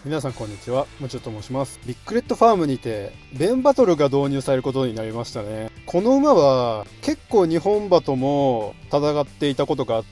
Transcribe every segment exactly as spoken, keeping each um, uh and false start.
皆さんこんにちは、もちろと申します。ビッグレッドファームにてベンバトルが導入されることになりましたね。この馬は結構日本馬とも戦っていたことがあって、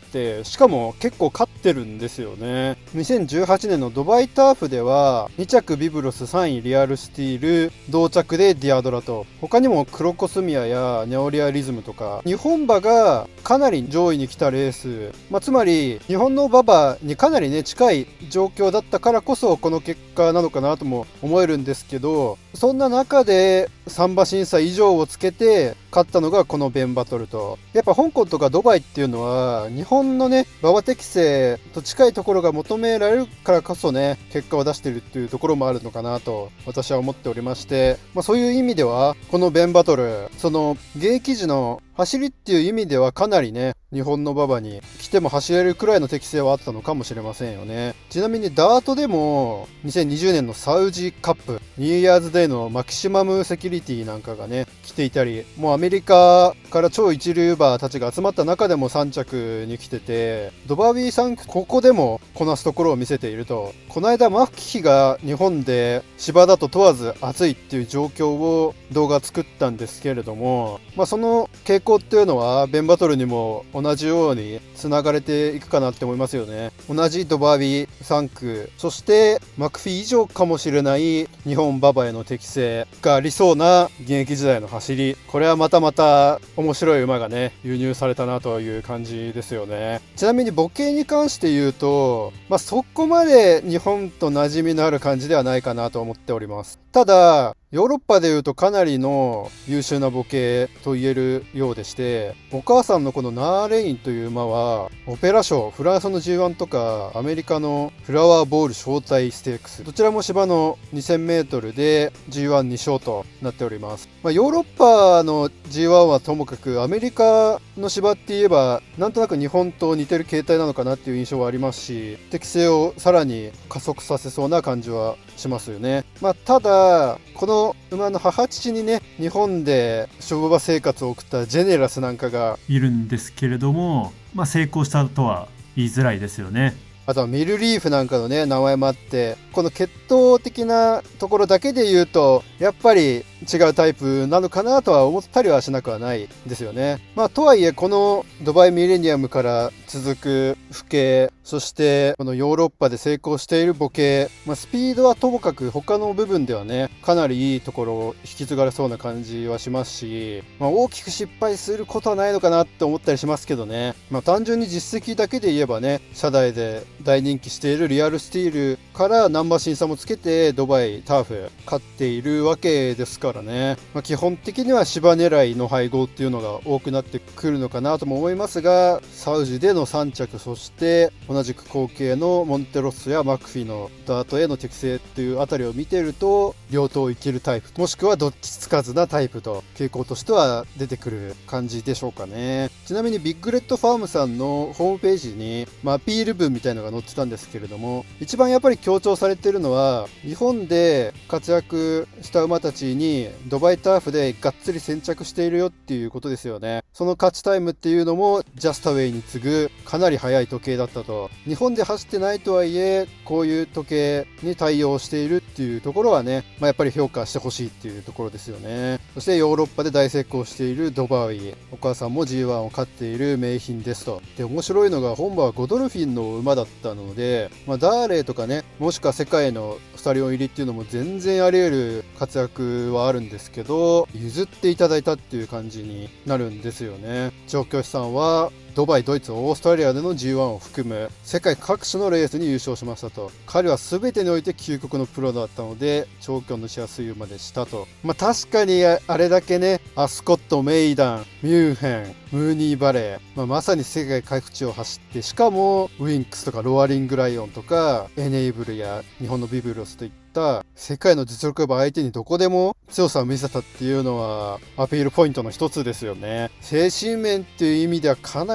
しかも結構勝ってるんですよね。にせんじゅうはちねんのドバイターフではにちゃくビブロス、さんいリアルスティール、同着でディアドラと、他にもクロコスミアやネオリアリズムとか日本馬がかなり上位に来たレース、まあ、つまり日本の馬場にかなりね近い状況だったからこそこの結果なのかなとも思えるんですけど、そんな中でさん馬審査以上をつけて勝ったのがこのベンバトルと、やっぱ香港とかドバイっていうのは日本のね馬場適正と近いところが求められるからこそね結果を出してるっていうところもあるのかなと私は思っておりまして、まあ、そういう意味ではこのベンバトル、その現役時の走りっていう意味ではかなりね日本の馬場に来ても走れるくらいの適性はあったのかもしれませんよね。ちなみにダートでもにせんにじゅうねんのサウジカップニューイヤーズデーのマキシマムセキュリティなんかがね来ていたり、もうアメリカから超一流馬たちが集まった中でもさん着に来てて、ドバービーさんここでもこなすところを見せていると。この間マフキが日本で芝だと問わず暑いっていう状況を動画作ったんですけれども、まあ、その傾向っていうのはベンバトルにも同じように繋がれていくかなって思いますよね。同じドバービーさん区、そしてマクフィー以上かもしれない日本馬場への適性がありそうな現役時代の走り、これはまたまた面白い馬がね輸入されたなという感じですよね。ちなみに母系に関して言うと、まあ、そこまで日本と馴染みのある感じではないかなと思っております。ただヨーロッパでいうとかなりの優秀な母系と言えるようでして、お母さんのこのナーレインという馬はオペラ賞、フランスの ジーワン とかアメリカのフラワーボール招待ステークス、どちらも芝のにせんメートルで ジーワンに 勝となっております。まあ、ヨーロッパの ジーワン はともかくアメリカの芝って言えばなんとなく日本と似てる形態なのかなっていう印象はありますし、適性をさらに加速させそうな感じはしますよね。まあ、ただこの馬の母父にね日本で勝負馬生活を送ったジェネラスなんかがいるんですけれども、まあ、成功したとは言いづらいですよね。 あとはミルリーフなんかのね名前もあって、この血統的なところだけで言うとやっぱり違うタイプなのかなとは思ったりはしなくはないですよね。まあとはいえこのドバイミレニアムから続く父系、そしてこのヨーロッパで成功している母系、まあ、スピードはともかく他の部分ではねかなりいいところを引き継がれそうな感じはしますし、まあ、大きく失敗することはないのかなって思ったりしますけどね。まあ単純に実績だけで言えばね、社内で大人気しているリアルスティールからナンバー審査もつけてドバイターフ勝っているわけですからね。まあ、基本的には芝狙いの配合っていうのが多くなってくるのかなとも思いますが、サウジでのさん着、そして同じく後継のモンテロッソやマクフィのダートへの適性っていうあたりを見てると両党いけるタイプ、もしくはどっちつかずなタイプと傾向としては出てくる感じでしょうかね。ちなみにビッグレッドファームさんのホームページに、まあ、アピール文みたいなのが載ってたんですけれども、一番やっぱり強調されているのは日本で活躍した馬たちにドバイターフでがっつり先着しているよっていうことですよね。その勝ちタイムっていうのもジャスタウェイに次ぐかなり速い時計だったと。日本で走ってないとはいえこういう時計に対応しているっていうところはね、まあ、やっぱり評価してほしいっていうところですよね。そしてヨーロッパで大成功しているドバウイ、お母さんも ジーワン を勝っている名品ですと。で面白いのが本場はゴドルフィンの馬だったので、まあ、ダーレーとかね、もしくは世界のスタリオン入りっていうのも全然あり得る活躍はあるんですけど、譲っていただいたっていう感じになるんですよね。調教師さんはドバイ、ドイツ、オーストラリアでの ジーワン を含む世界各種のレースに優勝しましたと。彼は全てにおいて究極のプロだったので調教のしやすい馬でしたと。まあ確かにあれだけね、アスコット、メイダン、ミュンヘン、ムーニーバレー、まあ、まさに世界各地を走って、しかもウィンクスとかロアリングライオンとかエネイブルや日本のビブロスといった世界の実力馬相手にどこでも強さを見せたっていうのはアピールポイントの一つですよね。精神面っていう意味ではかなり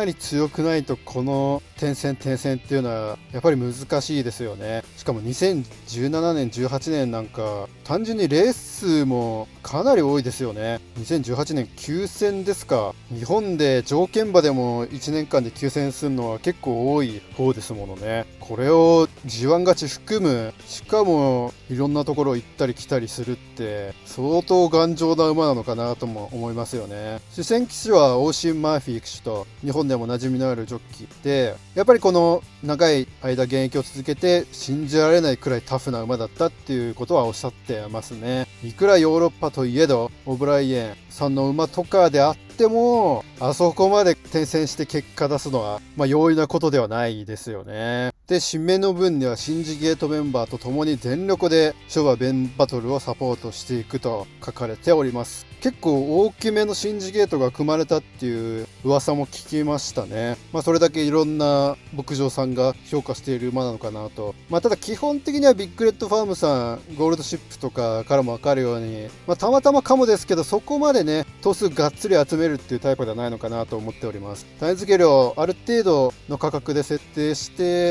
り強くないとこの転戦転戦っていうのはやっぱり難しいですよね。しかもにせんじゅうななねんじゅうはちねんなんか単純にレース数もかなり多いですよね。にせんじゅうはちねんきゅうせんですか。日本で条件馬でもいちねんかんできゅうせんするのは結構多い方ですものね。これを ジーワン 勝ち含む、しかもいろんなところ行ったり来たりするって相当頑丈な馬なのかなとも思いますよね。主戦騎手はオーシン・マーフィー騎手と日本でも馴染みのあるジョッキーで、やっぱりこの長い間現役を続けて信じられないくらいタフな馬だったっていうことはおっしゃってますね。いくらヨーロッパといえどオブライエンさんの馬とかであってもあそこまで転戦して結果出すのはまあ容易なことではないですよね。で、新芽の分にはシンジゲートメンバーと共に全力で昭和ベンバトルをサポートしていくと書かれております。結構大きめのシンジゲートが組まれたっていう噂も聞きましたね。まあそれだけいろんな牧場さんが評価している馬なのかなと。まあただ基本的にはビッグレッドファームさん、ゴールドシップとかからもわかるように、まあたまたまかもですけどそこまでね、頭数がっつり集めるっていうタイプではないのかなと思っております。種付け量ある程度の価格で設定して、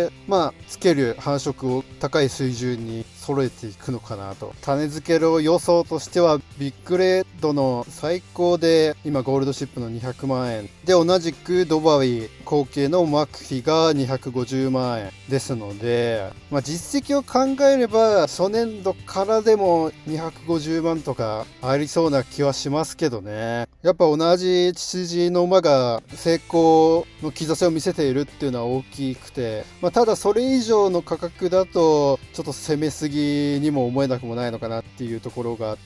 まあつける繁殖を高い水準に揃えていくのかなと。種付け量予想としてはビッグレッドの最高で今ゴールドシップのにひゃくまんえんで、同じくドバウィ後継のマクフィがにひゃくごじゅうまんえんですので、まあ、実績を考えれば初年度からでもにひゃくごじゅうまんとかありそうな気はしますけどね。やっぱ同じ血筋の馬が成功の兆しを見せているっていうのは大きくて、まあ、ただそれ以上の価格だとちょっと攻めすぎにも思えなくもないのかなっていうところがあって、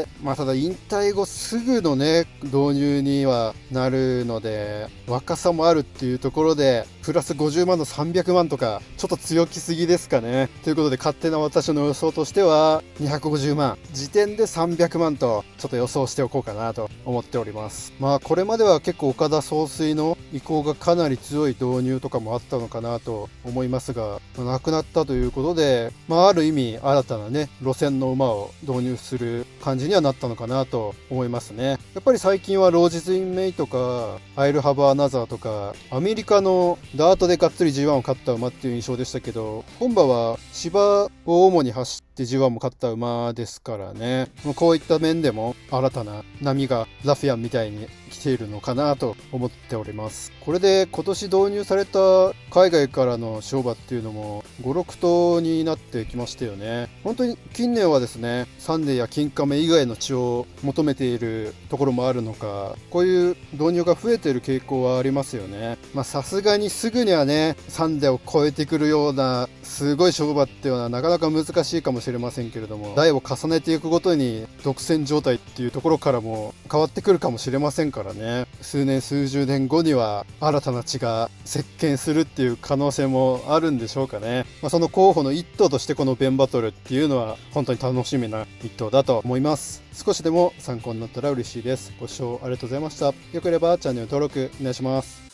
まあ、ただ引退後すぐのね導入にはなるので若さもあるっていうところでプラスごじゅうまんのさんびゃくまんとかちょっと強気すぎですかね。ということで勝手な私の予想としてはにひゃくごじゅうまん時点でさんびゃくまんとちょっと予想しておこうかなと思っております。まあこれまでは結構岡田総帥の意向がかなり強い導入とかもあったのかなと思いますが、まあ、なくなったということで、まあある意味新たなね路線の馬を導入する感じにはなったのかなと思いますね。やっぱり最近はロージズ・イン・メイとかアイル・ハブ・アナザーとかアメリカのダートでがっつり ジーワン を勝った馬っていう印象でしたけど、本場は芝を主に走って ジーワン も勝った馬ですからね。こういった面でも新たな波がラフィアンみたいに来ているのかなと思っております。これで今年導入された海外からの賞馬っていうのもご、ろくとうになってきましたよね。本当に近年はですねサンデーや金亀以外の血を求めているところもあるのか、こういう導入が増えている傾向はありますよね。まあさすがにすぐにはねサンデーを超えてくるようなすごい賞馬っていうのはなかなか難しいかもしれませんけれども、代を重ねていくごとに独占状態っていうところからも変わってくるかもしれませんからね。数年数十年後には新たな血が席巻するっていう可能性もあるんでしょうかね。まあ、その候補の一頭としてこのベンバトルっていうのは本当に楽しみな一頭だと思います。少しでも参考になったら嬉しいです。ご視聴ありがとうございました。よければチャンネル登録お願いします。